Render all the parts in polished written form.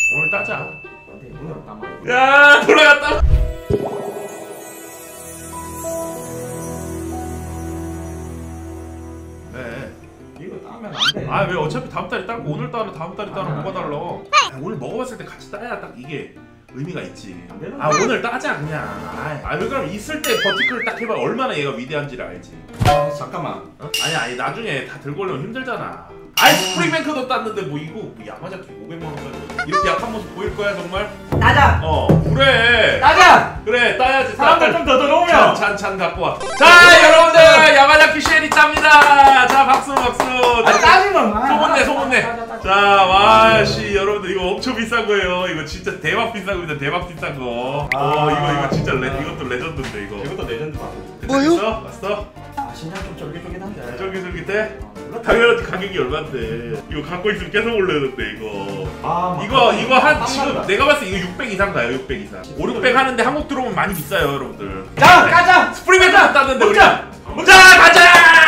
오늘 따자. 근데 오늘 따마. 야 돌아갔다. 네. 이거 따면 안 돼. 아 왜 어차피 다음 달에 따고 오늘 따로 다음 달에 따로 뭐가 달라? 오늘 먹어봤을 때 같이 따야 딱 이게 의미가 있지. 아 오늘 따자 그냥. 왜 그럼 있을 때 버티클을 딱 해봐. 얼마나 얘가 위대한지를 알지. 잠깐만. 어? 아니 나중에 다 들고 오려면 힘들잖아. 아이 스프링뱅크도 땄는데 뭐 이거 뭐 야마자키 500만 원짜리 이렇게 약한 모습 보일 거야 정말? 따자. 그래. 따자. 그래 따야지. 사람들 좀 더 들어오면. 찬 갖고 와. 자 여러분들 야마자키 쉘이 짭니다. 자 박수. 따지면. 소문내. 자 와씨 여러분들 이거 엄청 비싼 거예요. 이거 진짜 대박 비싼 겁니다. 대박 비싼 거. 이거 진짜 이것도 레전드인데 이거. 이것도 레전드 봐. 뭐요? 왔어? 심장 좀 쫄깃쫄깃한데. 쫄깃쫄깃해? 당연하지. 가격이 얼만데. 이거 갖고 있으면 계속 올르는데 이거. 이거 한 지금 내가 봤을 때 이거 600 이상 가요. 600 이상. 5, 600 하는데 한국 들어오면 많이 비싸요 여러분들. 자 가자. 스프링뱅크 땄는데 우리. 먹자. 가자.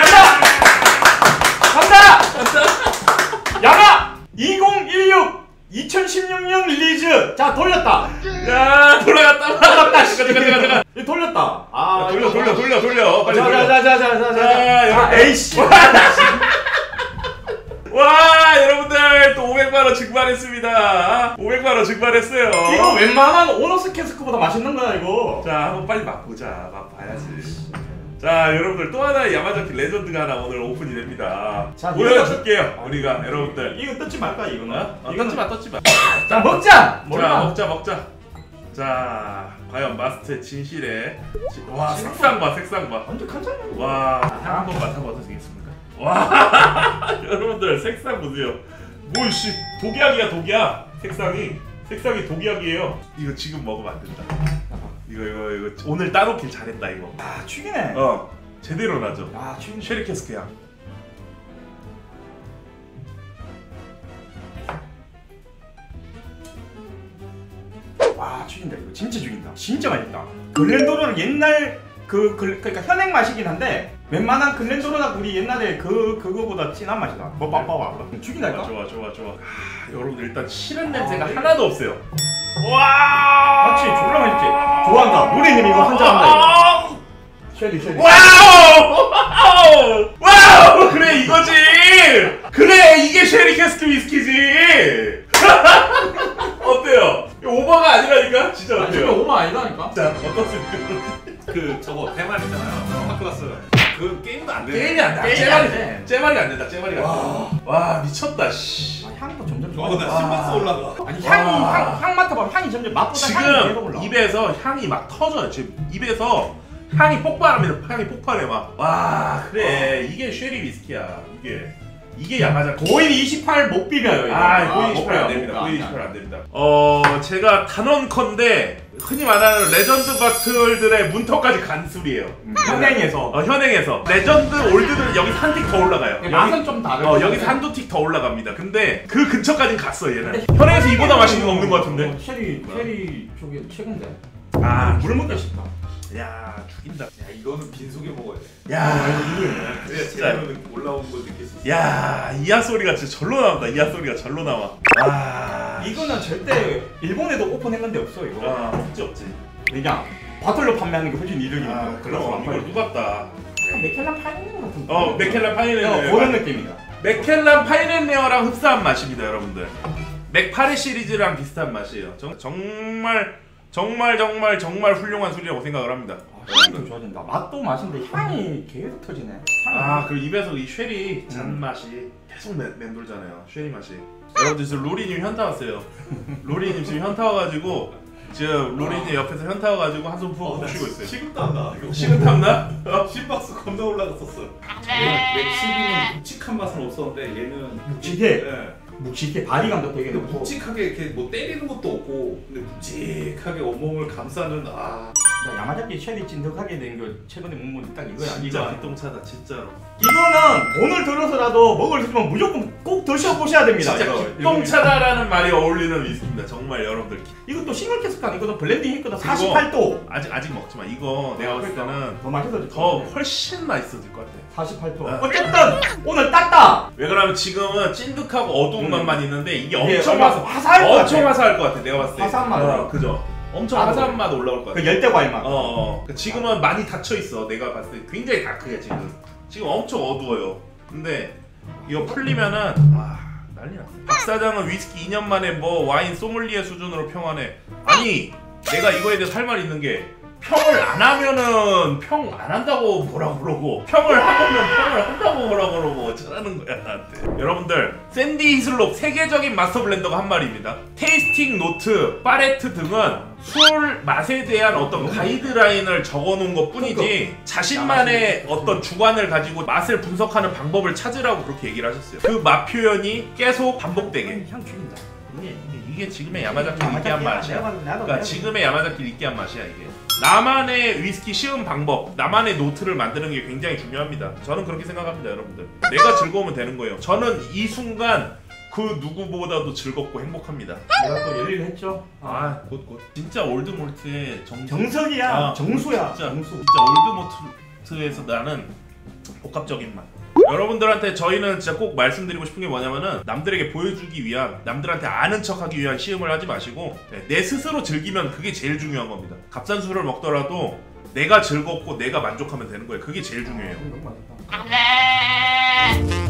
간다. 야마 2016 2016년 리리즈. 자 돌렸다. 야 돌아갔다. 잠깐. 이 돌렸다. 돌려. 빨리 돌려. 자, 에이씨. 와 여러분들 또 500만원 증발했습니다. 500만원 증발했어요. 이거 웬만한 오너스 캐스크보다 맛있는 거야 이거. 자 한번 빨리 맛보자. 맛봐야지. 자 여러분들 또 하나의 야마자키 레전드가 하나 오늘 오픈이 됩니다. 자, 보여줄게요. 우리가 여러분들 이거 뜯지 말까 이거는? 뜯지 마. 자 먹자. 먹자. 자 과연 마스터의 진실에 와 색상 봐. 완전 칸잖아. 와 향 한번 맡아봐도 되겠습니까? 와 여러분들 색상 보세요. 뭐씨 독약이야. 색상이 독약이에요. 이거 지금 먹으면 안 된다. 이거 오늘 따놓길 잘했다 이거. 죽이네. 제대로 나죠. 죽이네. 쉐리 캐스크 향. 와 죽인다 이거. 진짜 죽인다. 진짜 맛있다. 글렌도로는 옛날 그러니까 현행 맛이긴 한데 웬만한 글렌도로나 우리 옛날에 그거보다 진한 맛이다. 뭐 맛봐봐. 죽인다니까? 좋아. 여러분들 일단 싫은 냄새가 하나도 없어요. 와 맞지? 졸라 맛있지? 좋아한다. 누리님 이거 한잔 한다 이거. 쉐리. 와우 그래 이거지. 그래 이게 쉐리 캐스크 위스키지. 어때요? 이거 오버가 아니라니까? 진짜 어때요? 진짜 오버 아니다니까? 자 어떻습니까? 저거 대만 있잖아요. 학교 갔어요. 그 게임도 안 돼. 게임이 안 돼. 째말이 안 된다. 와 미쳤다 씨. 향도 점점 나 심박수 올라가. 아니 향 맡아봐. 향이 점점 맛보다 향이 계속 올라. 지금 입에서 향이 막 터져요. 지금 입에서 향이 폭발합니다. 향이 폭발해 막. 와 그래 이게 쉐리 위스키야. 이게 야마자키. 고인 28 못 비벼요 이거. 고인 28 안 됩니다. 고인 28 안 됩니다. 제가 단언컨대 흔히 말하는 레전드 바틀들의 문턱까지 간 술이에요. 현행에서 레전드 올드들은 여기서 한 틱 더 올라가요. 맛은 좀 다르죠. 여기서 한두 틱 더 올라갑니다. 근데 그 근처까진 갔어 얘는. 현행에서 이보다 맛있는 거 없는 거 같은데. 쉐리 쪽이 최고인데. 물 먹고 싶다. 야 죽인다. 야 이거는 빈속에 먹어야 돼. 야 그래야 제대로는 올라온 걸 느낄 수 있어. 야 이하 소리가 진짜 절로 나온다. 이하 소리가 절로 나와. 와 이거는 절대 일본에도 오픈했는데 없어 이거. 없지. 그냥 바틀로 판매하는 게 훨씬 이득이니까. 그럼 이걸 누가 따? 맥켈란 파이네어 같은. 맥켈란 파이네어 그런 느낌이다. 맥켈란 파이네어랑 흡사한 맛입니다 여러분들. 맥파레 시리즈랑 비슷한 맛이에요. 정말 훌륭한 술이라고 생각을 합니다. 향이 좋아진다. 맛도 맛인데 향이 계속 터지네. 그리고 입에서 이 쉐리 잔맛이 계속 맴돌잖아요. 쉐리 맛이. 여러분들 지금 로리님 현타 왔어요. 로리님 지금 현타 와가지고 지금 로리님 옆에서 현타 와가지고 한숨 푹 쉬고 있어요. 식은땀나. 식은땀 나? 심박수 겁나 올라갔었어. 맥시기는 묵직한 맛은 없었는데 얘는 묵직해. 바디감도 되게 높고. 묵직하게 이렇게 뭐 때리는 것도 없고 근데 묵직하게 온몸을 감싸는 야마자키 쉐리 찐득하게 된 거 최근에 먹은 딱 이거야. 진짜 기똥차다 진짜로. 이거는 돈을 들어서라도 먹을 수 있으면 무조건 꼭 드셔보셔야 됩니다. 진짜 기똥차다라는 말이 어울리는 위스키입니다. 정말 여러분들. 이것도 싱글 캐스크 아니고 이거는 블렌딩 했거든. 48도. 아직 먹지마. 이거 내가 봤을 때는 더 맛있어질 더 훨씬 맛있어질 것 같아. 48도. 어쨌든 오늘 땄다. 왜 그러면 지금은 찐득하고 어두운 맛만 있는데 이게 이게 엄청 얼마나 화사할 것 엄청 같아. 화사할 것 같아. 내가 봤을 때. 화사한 맛. 그죠. 엄청 나도 화사한 맛 올라올 것 같아. 그 열대 과일 맛. 지금은 많이 닫혀 있어. 내가 봤을 때 굉장히 다크해 지금. 지금 엄청 어두워요. 근데 이거 풀리면은 와 난리 났어. 박 사장은 위스키 2년 만에 뭐 와인 소믈리에 수준으로 평하네. 아니 내가 이거에 대해서 할 말이 있는 게 평을 안 하면은 평 안 한다고 뭐라 그러고 평을 하면 평을 한다고 뭐라 그러고 어쩌라는 거야 나한테. 여러분들 샌디 히슬롭 세계적인 마스터 블렌더가 한 말입니다. 테이스팅 노트, 파레트 등은 술 맛에 대한 어떤 가이드라인을 적어놓은 것 뿐이지 자신만의 어떤 주관을 가지고 맛을 분석하는 방법을 찾으라고 그렇게 얘기를 하셨어요. 그 맛 표현이 계속 반복되게. 향 죽인다. 이게 지금의 야마자키 느끼한 맛이야. 그러니까 내가 지금의 야마자키 느끼한 맛이야 이게. 나만의 위스키 시음 방법, 나만의 노트를 만드는 게 굉장히 중요합니다. 저는 그렇게 생각합니다, 여러분들. 내가 즐거우면 되는 거예요. 저는 이 순간 그 누구보다도 즐겁고 행복합니다. 내가 또 열일을 했죠. 곧. 진짜 올드몰트의 정석이야. 정수야. 진짜 정수. 올드몰트에서 나는 복합적인 맛. 여러분들한테 저희는 진짜 꼭 말씀드리고 싶은 게 뭐냐면은 남들에게 보여주기 위한, 남들한테 아는 척하기 위한 시음을 하지 마시고 내 스스로 즐기면 그게 제일 중요한 겁니다. 값싼 술을 먹더라도 내가 즐겁고 내가 만족하면 되는 거예요. 그게 제일 중요해요. 너무 맛있다.